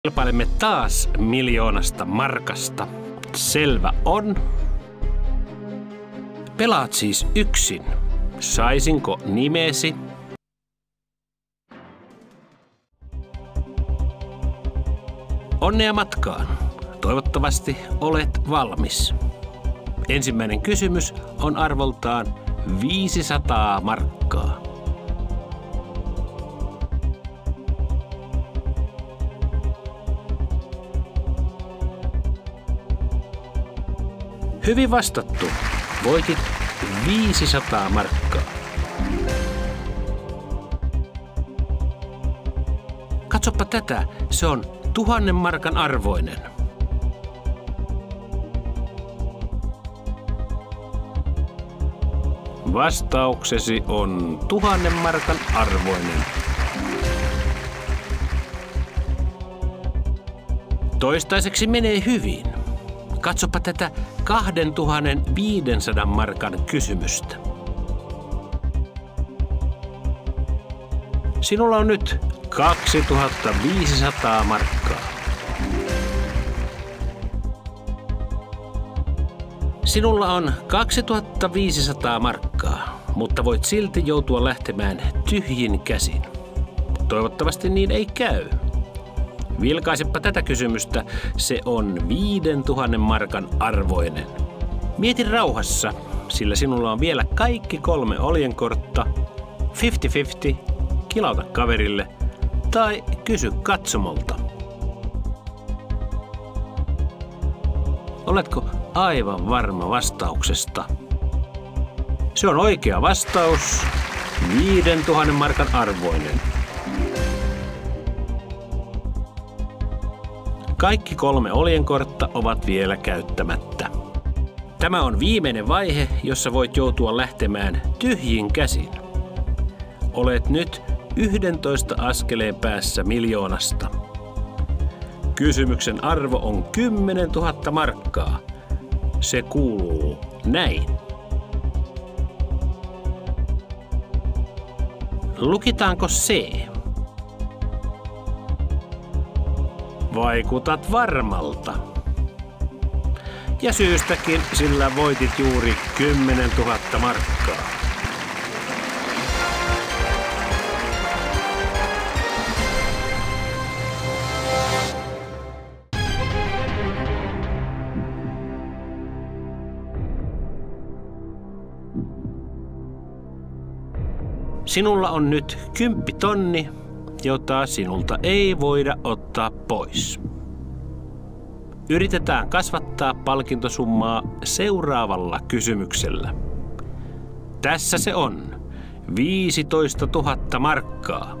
Kilpailemme taas 1 000 000 markasta. Selvä on. Pelaat siis yksin. Saisinko nimesi? Onnea matkaan. Toivottavasti olet valmis. Ensimmäinen kysymys on arvoltaan 500 markkaa. Hyvin vastattu. Voitit 500 markkaa. Katsoppa tätä. Se on 1000 markan arvoinen. Vastauksesi on 1000 markan arvoinen. Toistaiseksi menee hyvin. Katsoppa tätä 2500 markan kysymystä. Sinulla on nyt 2500 markkaa. Sinulla on 2500 markkaa, mutta voit silti joutua lähtemään tyhjin käsin. Toivottavasti niin ei käy. Vilkaisepa tätä kysymystä, se on 5000 markan arvoinen. Mieti rauhassa, sillä sinulla on vielä kaikki 3 oljenkortta, 50-50, kilauta kaverille tai kysy katsomolta. Oletko aivan varma vastauksesta? Se on oikea vastaus, 5000 markan arvoinen. Kaikki 3 oljenkortta ovat vielä käyttämättä. Tämä on viimeinen vaihe, jossa voit joutua lähtemään tyhjin käsin. Olet nyt 11 askeleen päässä 1 000 000. Kysymyksen arvo on 10 000 markkaa. Se kuuluu näin. Lukitaanko C? Vaikutat varmalta. Ja syystäkin, sillä voitit juuri 10 000 markkaa. Sinulla on nyt 10 000, jota sinulta ei voida ottaa pois. Yritetään kasvattaa palkintosummaa seuraavalla kysymyksellä. Tässä se on. 15 000 markkaa.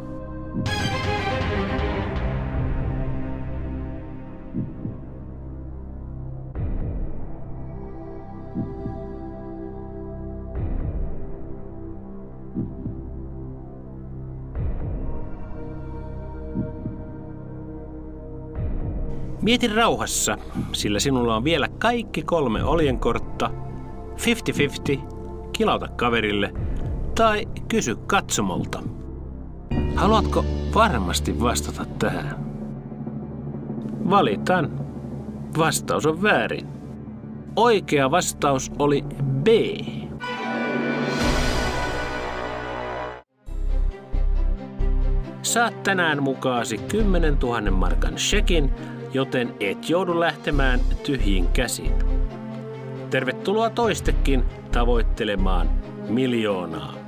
Mieti rauhassa, sillä sinulla on vielä kaikki 3 oljenkortta, 50-50, kilauta kaverille tai kysy katsomolta. Haluatko varmasti vastata tähän? Valitan. Vastaus on väärin. Oikea vastaus oli B. Saat tänään mukaasi 10 000 markan shekin, joten et joudu lähtemään tyhjin käsin. Tervetuloa toistekin tavoittelemaan 1 000 000.